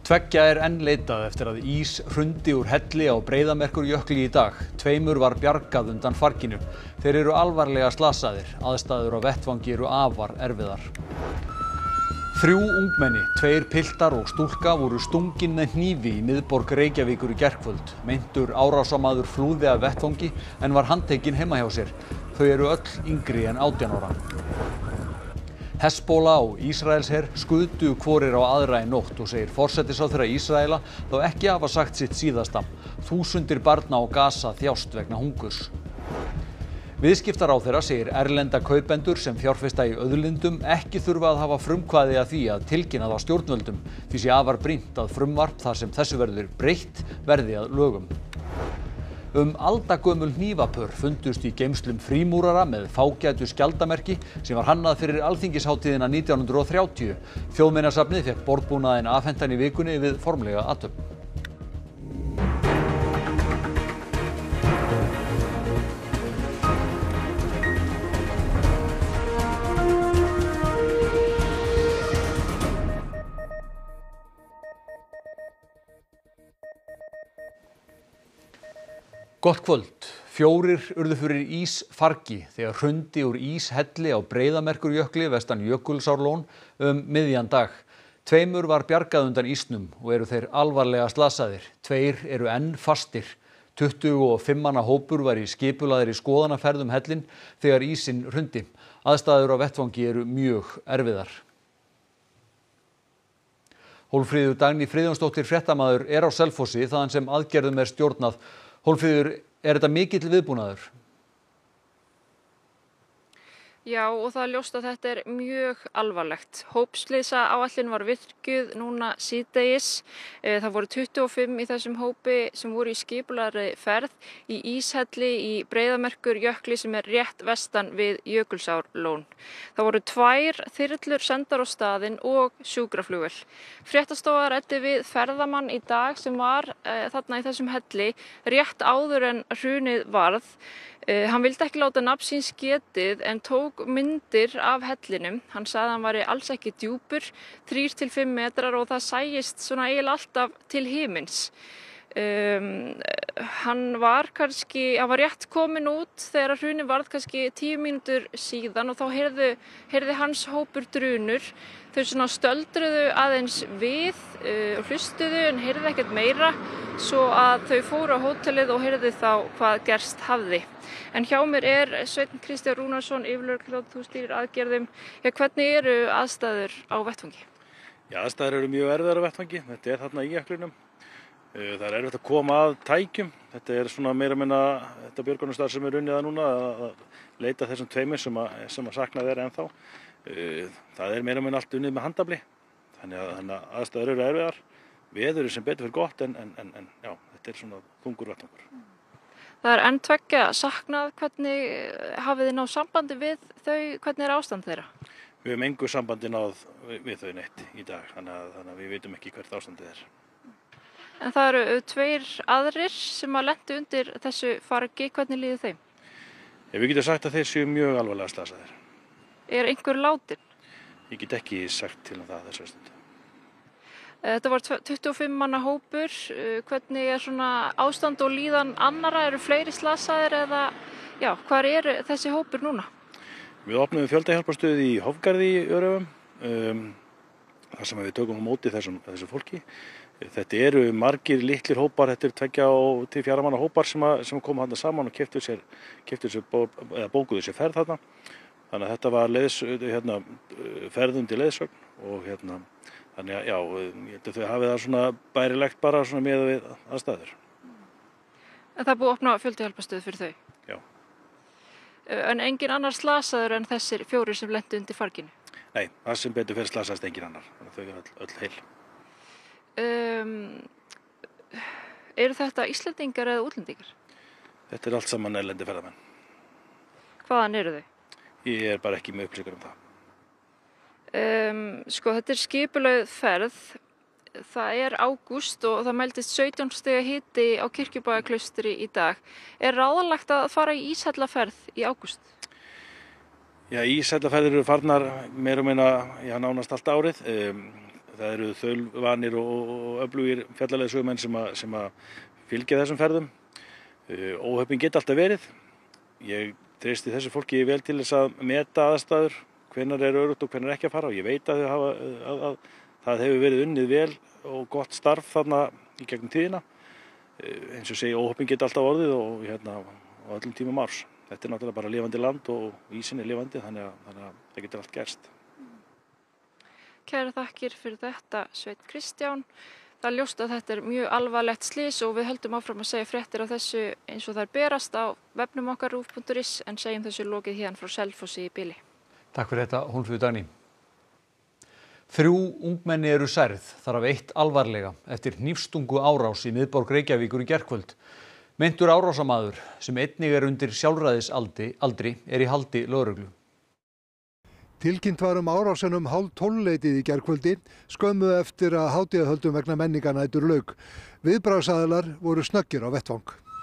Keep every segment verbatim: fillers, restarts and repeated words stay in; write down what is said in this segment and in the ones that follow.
Tveggja er enn leitað eftir að ís hrundi úr helli á Breiðamerkurjökli í dag. Tveimur var bjargað undan farginu. Þeir eru alvarlega slasaðir. Aðstæður á vettvangi eru afar erfiðar. Þrjú ungmenni, tveir piltar og stúlka voru stungin með hnífi í miðborg Reykjavíkur í gærkvöld. Meintur árásarmaður flúði af vettvangi en var handtekinn heima hjá sér. Þau eru öll yngri en átján ára. Hezbollah og Ísraelsher skutu hvorir á aðra í nótt og segir forsætisráðherra Ísraela þá ekki hafa sagt sitt síðasta. Þúsundir barna á Gaza þjást vegna hungurs. Viðskiptaráðherra segir erlenda kaupendur sem fjárfesta í auðlindum ekki þurfa að hafa frumkvæði að því að tilkynna það stjórnvöldum. Því sé afar brýnt að frumvarp þar sem þessu verður breytt verði að lögum. Um aldagömul hnífapör fundust í geymslum frímúrara með fágætu skjaldarmerki sem var hannað fyrir alþingishátíðina nítján hundruð og þrjátíu. Þjóðminjasafnið fékk borðbúnaðinn afhentan í vikunni við formlega athöfn. Gott kvöld. Fjórir urðu fyrir ísfargi þegar hrundi úr íshelli á Breiðamerkurjökli vestan Jökulsárlón um miðjan dag. Tveimur var bjargað undan ísnum og eru þeir alvarlega slasaðir. Tveir eru enn fastir. tuttugu og fimm manna hópur var í skipulagðri skoðanaferð um hellinn þegar ísinn hrundi. Aðstæður á vettvangi eru mjög erfiðar. Hólmfríður Dagný Friðjónsdóttir fréttamaður er á Selfossi þaðan sem aðgerðum er stjórnað. Hólmfríður, er þetta mikill viðbúnaður? Já, og það er ljóst að þetta er mjög alvarlegt. Hópslysaáætlun var virkjuð núna síðdegis. Það voru tuttugu og fimm í þessum hópi sem voru í skipulagðri ferð í íshelli í Breiðamerkurjökli sem er rétt vestan við Jökulsárlón. Það voru tvær þyrlur sendar á staðinn og sjúkraflugvél. Fréttastofa ræddi við ferðamann í dag sem var e, þarna í þessum helli rétt áður en hrunið varð. Uh, hann vildi ekki láta nafn síns getið en tók myndir af hellinum. Hann sagði að hann væri alls ekki djúpur, þrír til fimm metrar og það sæist svona eiginlega alltaf til himins. Um, hann var kannski, hann var rétt komin út þegar hrunið varð kannski tíu mínútur síðan og þá heyrðu, heyrði hans hópur drunur. Þau svona stöldruðu aðeins við uh, og hlustuðu en heyrðu ekkert meira svo að þau fóru á hótelið og heyrðu þá hvað gerst hafði. En hjá mér er Sveinn Kristján Rúnarsson, yfirlögregluþjónn, þú stýrir aðgerðum. Ja, hvernig eru aðstæður á vettvangi? Já, aðstæður eru mjög erfiðar á vettvangi. Þetta er þarna í jöklinum. Það er erfitt að koma að tækjum. Þetta er svona meira minna þetta björgunarstarf sem er unnið að núna að leita þessum tveimur sem að, sem að saknað er ennþá. Það er meira minna allt unnið með handafli. Þannig að, þannig að aðstæður eru erfiðar. Veður er sem betur fyrir gott en, en, en, en já, þetta er svona þungur vettvangur. Það er enn tveggja saknað. Hvernig hafið þið náð sambandi við þau? Hvernig er ástand þeirra? Við höfum engu sambandi náð við þau neitt í dag, þannig að, þannig að við vitum ekki hvert ástandið er. En það eru tveir aðrir sem að lentu undir þessu fargi. Hvernig líður þeim? Ja, við getum sagt að þeir séu mjög alvarlega slasaðir. Er einhver látinn? Ég get ekki sagt til um það þessu stundu. Þetta var tuttugu og fimm manna hópur. Hvernig er svona ástand og líðan annara? Eru fleiri slasaðir eða já, hvar er þessi hópur núna? Við opnum fjöldahjálparstöð í Hofgarði í Öræfum, um, þar sem við tökum á móti þessum, þessu fólki. Þetta eru margir litlir hópar, þetta eru tveggja og til fjara manna hópar sem, að, sem koma þarna saman og keyptu sér, keyptu sér bó, eða bókuðu sér ferð þarna. Þannig að þetta var leiðs, hérna, ferðundi leiðsögn og hérna, þannig að já, ég held að þau hafið það svona bærilegt bara svona með við aðstæður. En það er búið að opna fjöldahjálparstöð fyrir þau? Já. En engin annar slasaður en þessir fjórir sem lentu undir farginu? Nei, það sem betur fyrir slasast engin annar, þannig að þau eru öll, öll heil. Um, eru þetta Íslendingar eða útlendingar? Þetta er allt saman erlendi ferðamenn. Hvaðan eru þau? Ég er bara ekki með upplýsingar um það. Um, sko, þetta er skipulögð ferð. Það er ágúst og það mældist sautján stiga hiti á Kirkjubæjarklaustri í dag. Er ráðlegt að fara í íshallaferð í ágúst? Já, íshallaferðir eru farnar meira og minna já, nánast allt árið. Um, það eru þaulvanir og öflugir fjallaleiðsögumenn sem að, sem að fylgja þessum ferðum. Óhöppin geta alltaf verið. Ég treysti þessu fólki vel til þess að meta aðstæður, hvenær er öruggt og hvenær ekki að fara og ég veit að, hafa, að, að það hefur verið unnið vel og gott starf þarna í gegnum tíðina. Eins og segi, óhöppin geta alltaf orðið og hérna á öllum tímum árs. Þetta er náttúrulega bara lifandi land og ísinn er lifandi þannig að, þannig að það getur allt gerst. Kærar þakkir fyrir þetta, Sveinn Kristján. Það er ljóst að þetta er mjög alvarlegt slys og við höldum áfram að segja fréttir af þessu eins og þær berast á vefnum okkar rúv punktur is en segjum þessu lokið hérna frá Selfossi í bili. Takk fyrir þetta, Hólmfríður Dagný. Þrjú ungmenni eru særð, þar af eitt alvarlega, eftir hnífstungu árás í miðborg Reykjavíkur í gærkvöld. Meintur árásarmaður, sem einnig er undir sjálfræðisaldri, er í haldi lögreglu. Tilkynnt var um árásin um hálf tólfleytið í gærkvöldi, skömmu eftir að hátíðahöldum vegna menningarnætur lauk. Viðbragðsaðilar voru snöggir á vettvang.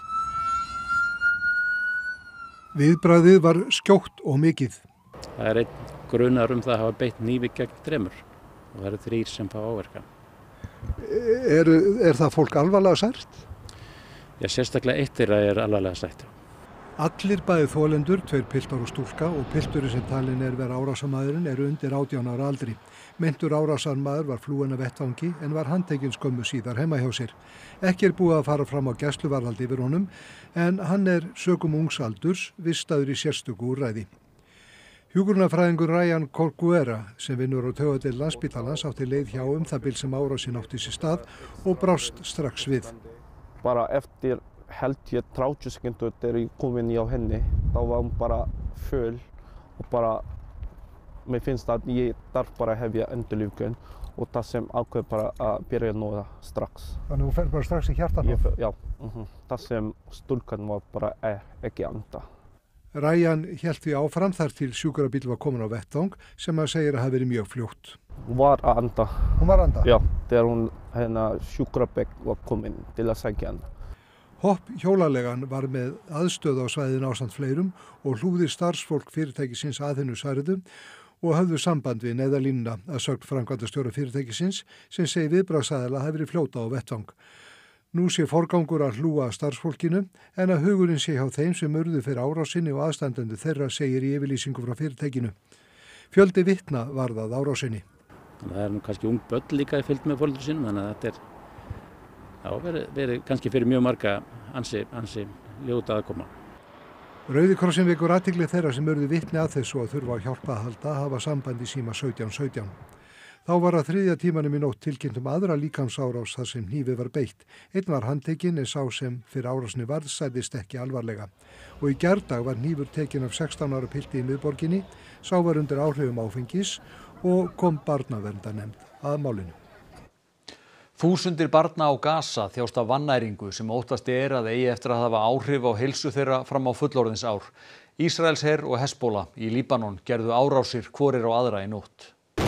Viðbragðið var skjótt og mikið. Það er einn grunar um það að hafa beitt hnífi gegn þremur og það eru þrír sem fá áverka. Er, er það fólk alvarlega sært? Já, sérstaklega eitt þeirra er alvarlega sært. Allir bæði þolendur, tveir piltar og stúlka og pilturinn sem talin er vera árásarmaðurinn eru undir átján ára aldri. Meintur árásarmaður var flúinn af vettvangi en var handtekinn skömmu síðar heima hjá sér. Ekki er búið að fara fram á gæsluvarðhaldi yfir honum en hann er sökum ungs aldurs vistaður í sérstöku úrræði. Hjúkrunarfræðingur Ryan Corcuera sem vinnur á taugadeild Landspítalans átti leið hjá um það bil sem árásin átti sér stað og brást strax við. Bara eftir held ég þrjátíu sekúndur þegar ég kom inn hjá henni, þá var hún bara föl og bara, mér finnst að ég þarf bara að hefja endurlífgun og það sem ákveð bara að byrja núna strax. Þannig þú fer bara strax í hjartanótt? Já, uh-huh. Það sem stúlkan var bara e ekki anda. Ryan hélt því áfram þar til sjúkrabíll var komin á vettvang sem hann segir að hafi verið mjög fljótt. Hún var að anda. Hún var að anda? Já, þegar hún hennar sjúkrabíll var komin til að sækja hann. Hopp hjólalegan var með aðstöð á svæðinu ásamt fleirum og hlúði starfsfólk fyrirtækisins að hennu særðu og höfðu samband við neyðarlínuna að sögn framkvæmdastjóra fyrirtækisins sem segi viðbragðsaðila hafi verið fljóta á vettvang. Nú sé forgangur að hlúa starfsfólkinu en að hugurinn sé hjá þeim sem urðu fyrir árásinni og aðstandendu þeirra segir í yfirlýsingu frá fyrirtækinu. Fjöldi vitna varð að árásinni. Það er nú kannski ung börn líka í fylgd með foreldrum sínum þannig að þetta er Já, verið, verið kannski fyrir mjög marga ansi, ansi ljóta aðkoma. Rauði krossinn vekur athygli þeirra sem urðu vitni að þessu og þurfa að hjálpa að halda hafa samband í síma sautján sautján. Þá var að þriðja tímanum í nótt tilkynnt um aðra líkamsárás þar sem hnífi var beitt. Einn var handtekinn en sá sem fyrir árásni varð særðist ekki alvarlega. Og í gærdag var hnífur tekinn af sextán ára pilti í miðborginni, sá var undir áhrifum áfengis og kom barnaverndarnefnd að málinu. Þúsundir barna á Gaza þjást af vannæringu sem óttast er að eigi eftir að hafa áhrif á heilsu þeirra fram á fullorðinsár. Ísraelsher og Hezbollah í Líbanon gerðu árásir hvorir á aðra í nótt.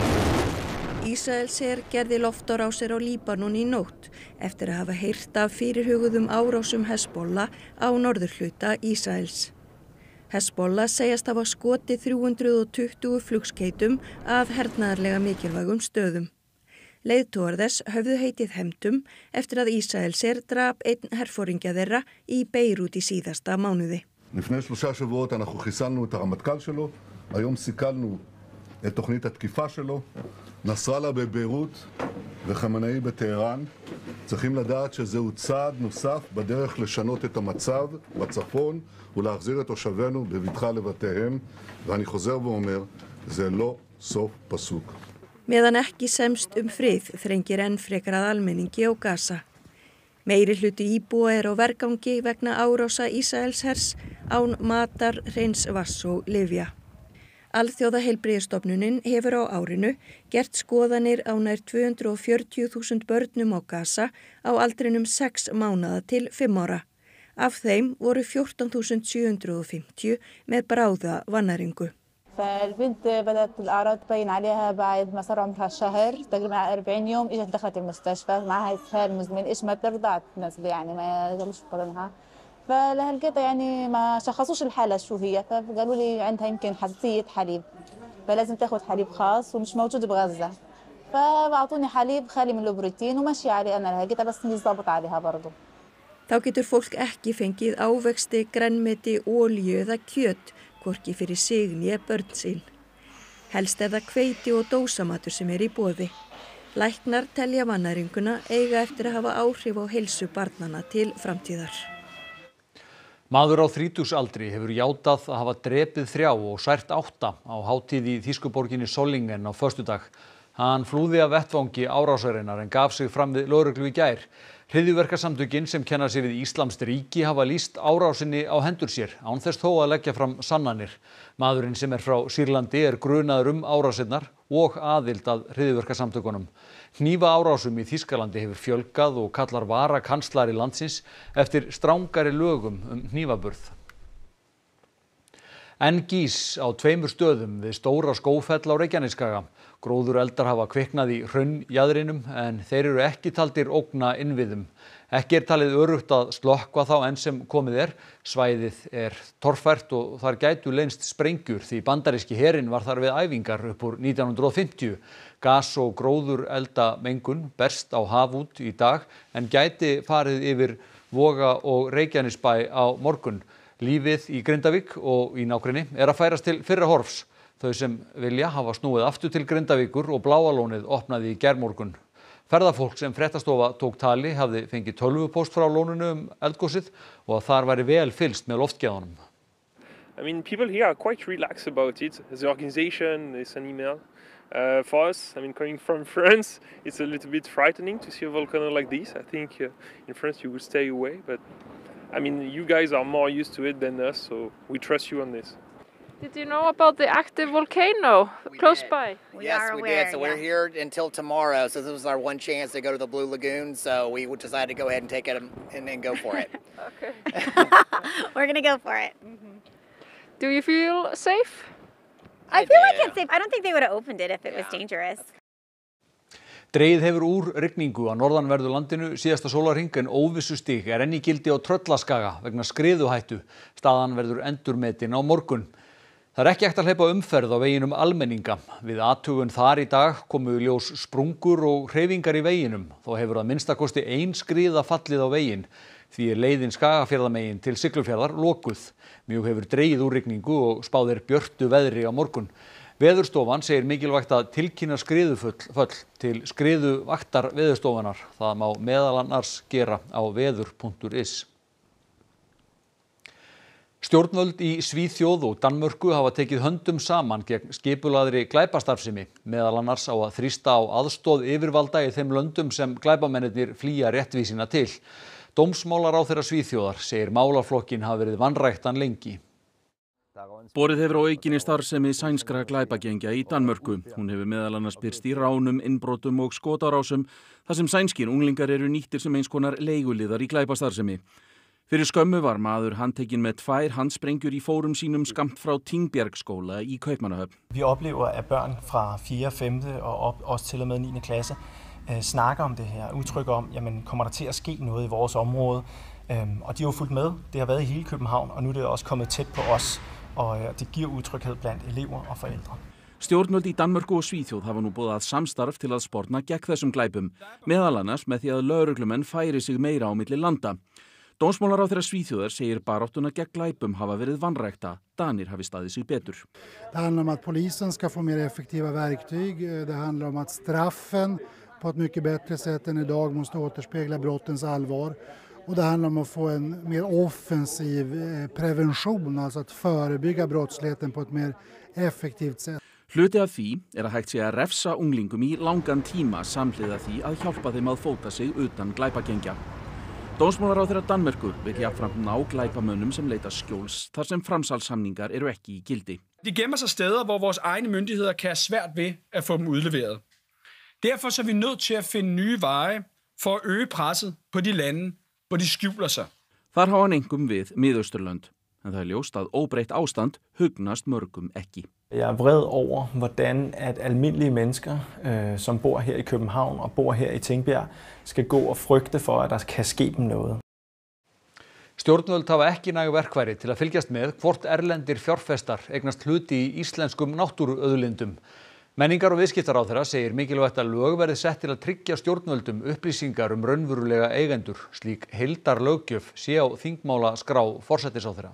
Ísraelsher gerði loftárásir á Líbanon í nótt eftir að hafa heyrt af fyrirhuguðum árásum Hezbollah á norðurhluta Ísraels. Hezbollah segjast hafa skotið þrjú hundruð tuttugu flugskeytum að hernaðarlega mikilvægum stöðum. Leiðtogar þess höfðu heitið hefndum eftir að Ísraelsher drap einn herforingja þeirra í Beirút í síðasta mánuði. לפני שלושה שבועות אנחנו חיסלנו את הרמטכ"ל שלו, היום סיכלנו את תוכנית התקיפה שלו, נסראללה בביירות וחמינאי בטהרן. צריכים לדעת שזהו צעד נוסף בדרך לשנות את המצב בצפון ולהחזיר את תושבינו בבטחה לבתיהם, ואני חוזר ואומר, זה לא סוף פסוק. Meðan ekki semst um frið þrengir enn frekar að almenningi á Gaza. Meiri hluti íbúa er á vergangi vegna árása Ísraelshers án matar, hreins vatns og lyfja. Alþjóðaheilbrigðisstofnunin hefur á árinu gert skoðanir á nær tvö hundruð fjörutíu þúsund börnum á Gaza á aldrinum sex mánaða til fimm ára. Af þeim voru fjórtán þúsund sjö hundruð fimmtíu með bráða vannæringu. فالبنت بدأت الأعراض تبين عليها بعد ما صار عمرها شهر تقريبا أربعين يوم اجت دخلت المستشفى معها إسهال مزمن إيش ما ترضعت تنزل يعني ما قالوش بطنها فلهالقيت يعني ما شخصوش الحالة شو هي فقالوا لي عندها يمكن حساسية حليب فلازم تاخد حليب خاص ومش موجود بغزة فبعطوني حليب خالي من البروتين وماشي عليه أنا لهجتها بس مش ضابط عليها برضه. Þá getur fólk ekki fengið ávexti, grænmeti, olíu eða kjöt, hvorki fyrir sig né börn sín. Helst er það hveiti og dósamatur sem er í boði. Læknar telja vannæringuna eiga eftir að hafa áhrif á heilsu barnanna til framtíðar. Maður á þrítugsaldri hefur játað að hafa drepið þrjá og sært átta á hátíð í þýsku borginni Solingen á föstudag. Hann flúði af vettvangi árásarinnar en gaf sig fram við lögreglu í gær. Hryðjuverkasamtökin sem kenna sig við Íslamskt ríki hafa lýst árásinni á hendur sér án þess þó að leggja fram sannanir. Maðurinn sem er frá Sýrlandi er grunaður um árásirnar og aðild að hryðjuverkasamtökunum. Hnífa árásum í Þýskalandi hefur fjölgað og kallar varakanslari landsins eftir strangari lögum um hnífaburð. Enn gís á tveimur stöðum við Stóra Skógfell á Reykjanesskaga. Gróðureldar hafa kviknað í hraunjaðrinum en þeir eru ekki taldir ógna innviðum. Ekki er talið öruggt að slökkva þá enn sem komið er. Svæðið er torfært og þar gætu leynst sprengjur því bandaríski herinn var þar við æfingar upp úr nítján hundruð og fimmtíu. Gas og gróðureldamengun berst á haf út í dag en gæti farið yfir Voga og Reykjanesbæ á morgun. Lífið í Grindavík og í nágrenni er að færast til fyrra horfs. Þau sem vilja hafa snúið aftur til Grindavíkur og Bláalónið opnaði í gærmorgun. Ferðafólk sem Fréttastofa tók tali hafði fengið tölvupóst frá lóninu um eldgosið og að þar væri vel fylgst með loftgæðunum. I mean, people here are quite relaxed about it. The organization is an email. Uh, for us, I mean, coming from France, it's a little bit frightening to see a volcano like this. I think uh, in France you would stay away, but I mean, you guys are more used to it than us, so we trust you on this. Did you know about the active volcano we close did. by? We yes, we aware, did. So yeah. We're here until tomorrow. So this was our one chance to go to the Blue Lagoon. So we decided to go ahead and take it and, and go for it. Okay. We're gonna go for it. Mm-hmm. Do you feel safe? I, I feel do. like it's safe. I don't think they would have opened it if it yeah. was dangerous. Dregið hefur úr rigningu á norðanverðu landinu síðasta sólarhring en óvissustig er enn í gildi á Tröllaskaga vegna skriðuhættu. Staðan verður endurmetin á morgun. Það er ekki hægt að hleypa umferð á veginum almenninga. Við athugun þar í dag komu í ljós sprungur og hreyfingar í veginum. Þó hefur að minnstakosti ein skriða fallið á veginn. Því er leiðin Skagafjarðarmegin til Siglufjarðar lokuð. Mjög hefur dregið úr rigningu og spáð er björtu veðri á morgun. Veðurstofan segir mikilvægt að tilkynna skriðuföll til skriðuvaktar Veðurstofunar. Það má meðal annars gera á veður punktur is. Stjórnvöld í Svíþjóð og Danmörku hafa tekið höndum saman gegn skipulagðri glæpastarfsemi, meðal annars á að þrýsta á aðstoð yfirvalda í þeim löndum sem glæpamennirnir flýja réttvísina til. Dómsmálaráðherra Svíþjóðar segir málaflokkinn hafa verið vanræktan lengi. Borið hefur á aukinni starfsemi sænskra glæpagengja í Danmörku. Hún hefur meðal annars birst í ránum, innbrotum og skotárásum, þar sem sænskir unglingar eru nýttir sem eins konar leiguliðar í glæpastarfsemi. Fyrir skömmu var maður handtekinn med tvær handsprengjur í fórum sínum skamt frá Tingbjergskóla í Kaupmannahöfn. Vi oplever at børn fra fjerde, femte og op, også til og med niende klasse øh, snakker om det her, udtrykker om, jamen kommer der til at ske noget i vores område, øhm, og de har jo fulgt med. Det har været i hele København, og nu er det også kommet tæt på os, og øh, det giver utryghed blandt elever og forældre. Stjórnvöld í Danmörku og Svíþjóð hafa nú boðað samstarf til að sporna gegn þessum glæpum, meðal annars með því að lögreglumenn færi sig meira á milli landa. Dómsmálaráðherra Svíþjóðar segir baráttuna gegn glæpum hafa verið vanrækta. Danir hafi staðið sig betur. Det handlar om att polisen ska få mer effektiva verktyg. Det handlar om att straffen på ett mycket bättre sätt än idag måste återspegla brottens allvar. Och det handlar om att få en mer offensiv prevention, alltså att förebygga brottsligheten på ett mer effektivt sätt. Hluti af því er að hægt sé að refsa unglingum í langan tíma samhliða því að hjálpa þeim að fóta sig utan glæpagengja. Dómsmálaráðherra Danmerkur vil jafnframt ná glæpamönnum som leita skjóls þar sem framsalssamningar eru ekki í gildi. De gemmer sig steder, hvor vores egne myndigheder kan have svært ved at få dem udleveret. Derfor så er vi nødt til at finde nye veje for at øge presset på de lande, hvor de skjuler sig. Þar hafa hann einkum við Miðausturlönd, en það er ljóst að óbreytt ástand hugnast mörgum ekki. Jeg er vred over, hvordan at almindelige mennesker, øh, som bor her i København og bor her i Tingbjerg, skal gå og frygte for, at der kan ske dem noget. Stjórnvöld hafa ekki næg verkfæri til að fylgjast með hvort erlendir fjárfestar eignast hluti í íslenskum náttúruauðlindum. Menningar- og viðskiptaráðherra segir mikilvægt að lög verði sett til að tryggja stjórnvöldum upplýsingar um raunverulega eigendur. Slík heildarlöggjöf sé á þingmálaskrá forsætisráðherra.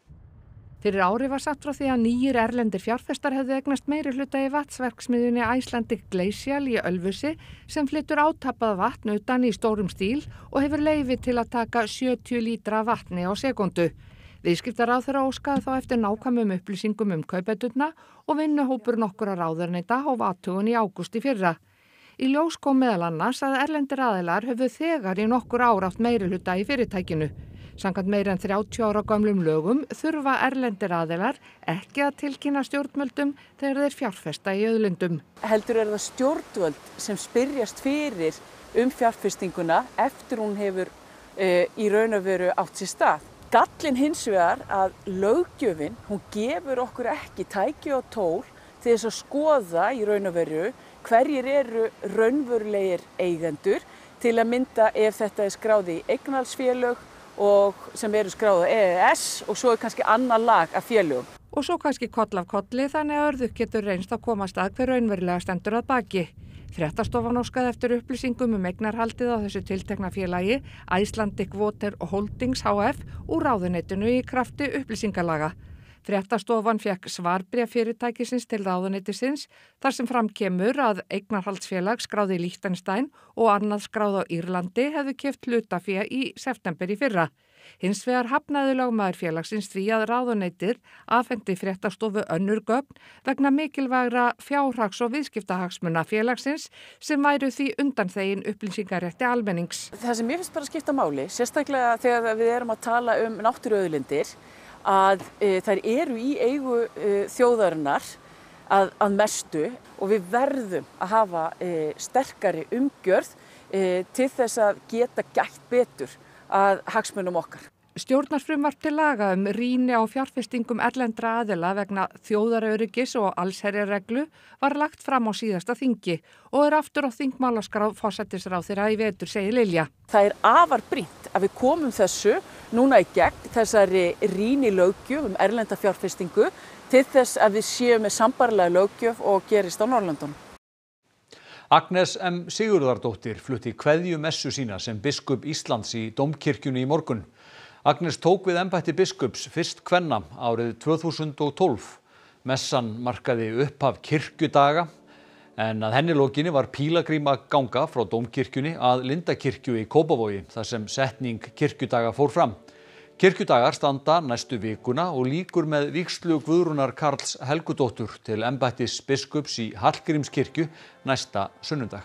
Fyrir ári var sagt frá því að nýjir erlendir fjárfestar hefðu eignast meiri hluta í vatnsverksmiðjunni Icelandic Glacial í Ölfusi sem flytur átappað vatn utan í stórum stíl og hefur leyfi til að taka sjötíu lítra vatni á sekúndu. Viðskiptaráðherra óskaði þá eftir nákvæmum upplýsingum um kaupendurna og vinnuhópur nokkurra ráðuneyta hóf athugun í ágúst í fyrra. Í ljós kom meðal annars að erlendir aðilar höfðu þegar í nokkur ár átt meiri hluta í fyrirtækinu. Samkvæmt meira en þrjátíu ára gömlum lögum þurfa erlendir aðilar ekki að tilkynna stjórnvöldum þegar þeir fjárfesta í auðlindum. Heldur er það stjórnvöld sem spyrjast fyrir um fjárfestinguna eftir hún hefur e, í raun og veru átt sér stað. Gallinn hins vegar að löggjöfin, hún gefur okkur ekki tæki og tól til þess að skoða í raun og veru hverjir eru raunverulegir eigendur til að mynda ef þetta er skráð í eignarhaldsfélög og sem eru skráð á E E S og svo er kannski annað lag af félögum. Og svo kannski koll af kolli þannig að örðugt getur reynst að komast að hver raunverulega stendur að baki. Fréttastofan óskaði eftir upplýsingum um eignarhaldið á þessu tiltekna félagi Icelandic Water Holdings H F úr ráðuneytinu í krafti upplýsingalaga. Fréttastofan fékk svarbréf fyrirtækisins til ráðuneytisins þar sem fram kemur að eignarhaldsfélag skráð í Liechtenstein og annað skráð á Írlandi hefðu keypt hlutafé í september í fyrra. Hins vegar hafnaði lögmaður félagsins því að ráðuneytið afhenti Fréttastofu önnur gögn vegna mikilvægra fjárhags- og viðskiptahagsmuna félagsins sem væru því undanþegin upplýsingarétti almennings. Það sem ég finnst bara að skipta máli, sérstaklega þegar við erum að tala um náttúruauðlindir, að e, þær eru í eigu e, þjóðarinnar að, að mestu og við verðum að hafa e, sterkari umgjörð e, til þess að geta gætt betur að hagsmunum okkar. Stjórnarfrumvarp til laga um rýni á fjárfestingum erlendra aðila vegna þjóðaröryggis og allsherjarreglu var lagt fram á síðasta þingi og er aftur á þingmálaskrá forsætisráðherra í vetur, segir Lilja. Það er afar brýnt að við komum þessu núna í gegn þessari rýni löggjöf um erlenda fjárfestingu til þess að við séum með sambærilega löggjöf og gerist á Norðurlöndunum. Agnes M. Sigurðardóttir flutti kveðjumessu sína sem biskup Íslands í Dómkirkjunni í morgun. Agnes tók við embætti biskups fyrst kvenna árið tvö þúsund og tólf. Messan markaði upphaf kirkjudaga en að henni lokinni var pílagríma ganga frá Dómkirkjunni að Lindakirkju í Kópavogi þar sem setning kirkjudaga fór fram. Kirkjudagar standa næstu vikuna og lýkur með vígslu Guðrúnar Karls Helgudóttur til embættis biskups í Hallgrímskirkju næsta sunnudag.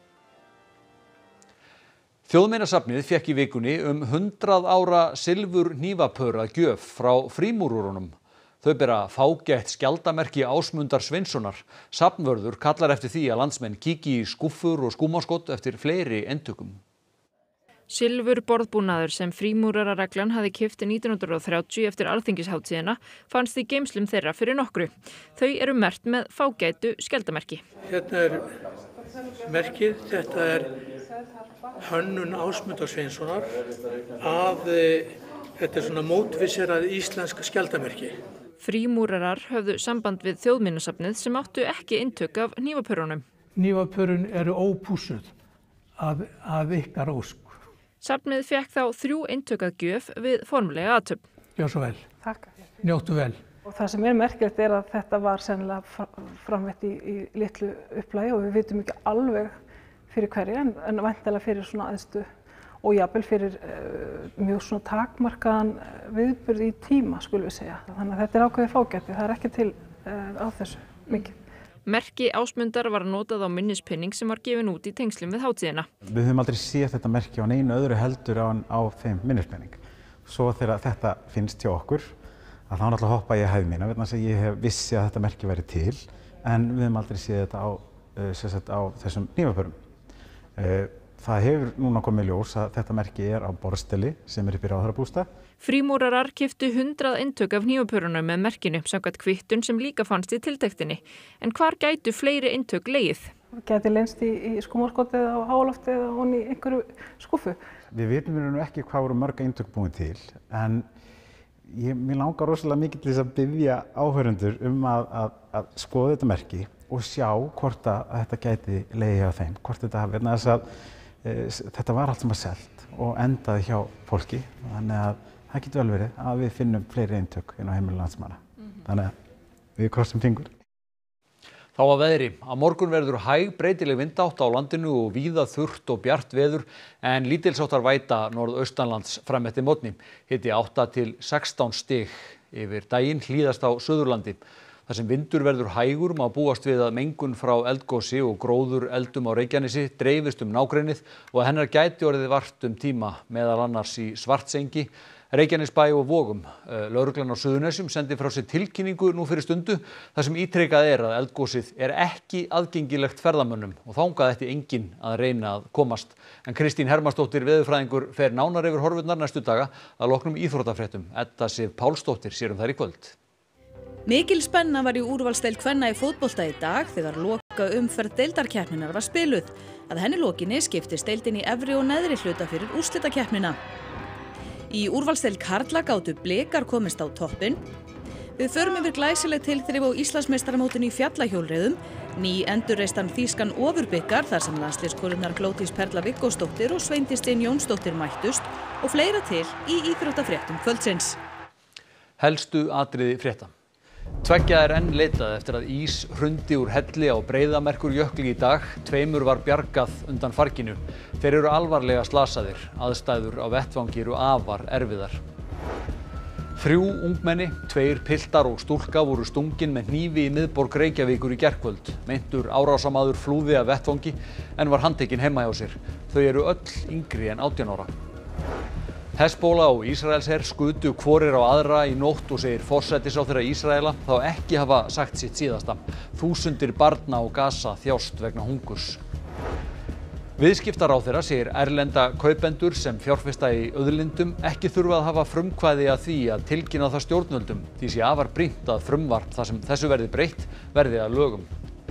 Þjóðminjasafnið fékk í vikunni um hundrað ára silfur hnífapör að gjöf frá frímúrurunum. Þau bera fágætt skjaldamerki Ásmundar Sveinssonar. Safnvörður kallar eftir því að landsmenn kíki í skúffur og skúmaskott eftir fleiri endtökum. Silfur borðbúnaður sem frímúrarareglan hafði keypt nítján hundruð og þrjátíu eftir alþingisháttíðina fannst í geymslum þeirra fyrir nokkru. Þau eru merkt með fágætu skjaldamerki. Hérna er merkið, þetta er hönnun Ásmundar Sveinssonar að þetta er svona mótvisserað íslensk skjaldamerki. Frímúrarar höfðu samband við Þjóðminjasafnið sem áttu ekki eintök af hnífapörunum. Hnífapörun eru ópússuð af, af ykkar ósk. Safnið fekk þá þrjú eintök að gjöf við formulega athöfn. Já, svo vel. Takk. Njóttu vel. Og það sem er merkilegt er að þetta var sennilega framvett í, í litlu upplægi og við vitum ekki alveg fyrir hverju en, en væntanlega fyrir svona aðstu og jafnvel fyrir uh, mjög svona takmarkaðan viðburð í tíma, skulum við segja. Þannig að þetta er ákveðið fágæti, það er ekki til uh, á þessu mikið. Merki Ásmundar var notað á minnispinning sem var gefin út í tengslum við hátíðina. Við höfum aldrei séð þetta merki á neinu öðru heldur á, á þeim minnispinning. Svo þegar þetta finnst hjá okkur, að þá náttúrulega hoppa ég hæð mína, vegna þess að ég hef vissi að þetta merki væri til, en við höfum aldrei séð þetta á, sagt, á þessum hnífapörum. Það hefur núna komið ljós að þetta merki er á borðsteli sem er upp í ráðherrabústað. Frímúrarar keyptu hundrað eintök af hnífapörunum með merkinu samkvæmt kvittun sem líka fannst í tiltektinni. En hvar gætu fleiri eintök legið? Það gæti leynst í, í skúmaskottið á hálofti eða honni í einhverju skúffu. Við vitum nú ekki hvað voru mörg eintök búin til, en ég, mér langar rosalega mikið til þess að biðja áhörendur um að, að að skoða þetta merki og sjá hvort að þetta gæti legið hjá þeim, hvort þetta hafi, vegna þess að e, þetta var allt sem að selt og endaði hjá fólki, þannig að það getur vel verið að við finnum fleiri eintök inn á heimili landsmanna, mm-hmm. þannig að við krossum fingur. Þá að veðri. Á morgun verður hæg breytileg vindátt á landinu og víða þurrt og bjart veður en lítilsháttar væta norðaustanlands fram eftir morgni. Hiti átta til sextán stig yfir daginn hlýðast á Suðurlandi. Þar sem vindur verður hægur má búast við að mengun frá eldgosi og gróður eldum á Reykjanesi dreifist um nágrennið og að hennar gæti orðið vart um tíma meðal annars í Svartsengi, Reykjanesbæ og Vogum. Lögreglan á Suðurnesjum sendi frá sér tilkynningu nú fyrir stundu þar sem ítrekað er að eldgosið er ekki aðgengilegt ferðamönnum og þangað ætti enginn að reyna að komast. En Kristín Hermannsdóttir veðurfræðingur fer nánar yfir horfurnar næstu daga að loknum íþróttafréttum. Edda Sif Pálsdóttir sér um þær í kvöld. Mikil spenna var í úrvalsdeild kvenna í fótbolta í dag þegar loka umferð deildarkeppninnar var spiluð. Að henni lokinni skiptist deildin í efri og neðri hluta fyrir úrslitakeppnina. Í úrvalsdeild karla gátu Blikar komist á toppinn. Við förum yfir glæsileg tilþrif á Íslandsmeistaramótinu í fjallahjólreiðum, ný endurreistan þýskan ofurbikar þar sem landsliðskonurnar Glódís Perla Viggósdóttir og Sveindís Steinunn Jónsdóttir mættust og fleira til í íþróttafréttum kvöldsins. Helstu atriði frétta. Tveggja er enn leitað eftir að ís hrundi úr helli á Breiðamerkurjökli í dag. Tveimur var bjargað undan farginu. Þeir eru alvarlega slasaðir. Aðstæður á vettvangi eru afar erfiðar. Þrjú ungmenni, tveir piltar og stúlka voru stungin með hnífi í miðborg Reykjavíkur í gærkvöld. Meintur árásarmaður flúði af vettvangi en var handtekinn heima hjá sér. Þau eru öll yngri en átján ára. Hezbollah og Ísraelsher skutu hvorir á aðra í nótt og segir forsætisráðherra Ísraela þá ekki hafa sagt sitt síðasta. Þúsundir barna á Gaza þjást vegna hungurs. Viðskiptaráðherra segir erlenda kaupendur sem fjárfesta í auðlindum ekki þurfa að hafa frumkvæði að því að tilkynna það stjórnvöldum. Því sé afar brýnt að frumvarp þar sem þessu verði breytt verði að lögum.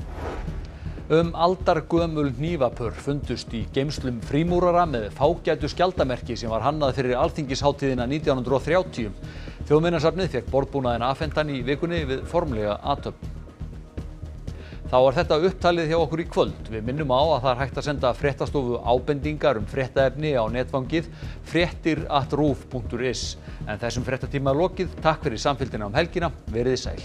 Um aldargömul hnífapör fundust í geymslum frímúrara með fágætu skjaldarmerki sem var hannað fyrir alþingishátíðina nítján hundruð og þrjátíu. Þjóðminjasafnið fékk borðbúnaðinn afhentan í vikunni við formlega athöfn. Þá er þetta upptalið hjá okkur í kvöld. Við minnum á að það er hægt að senda fréttastofu ábendingar um fréttaefni á netfangið fréttir at rúv punktur is. En þessum fréttatíma er lokið. Takk fyrir samfylgdina um helgina. Veriði sæl.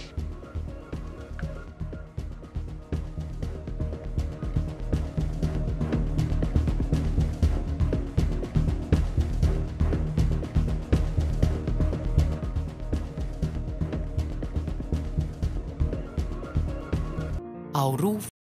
á RÚV.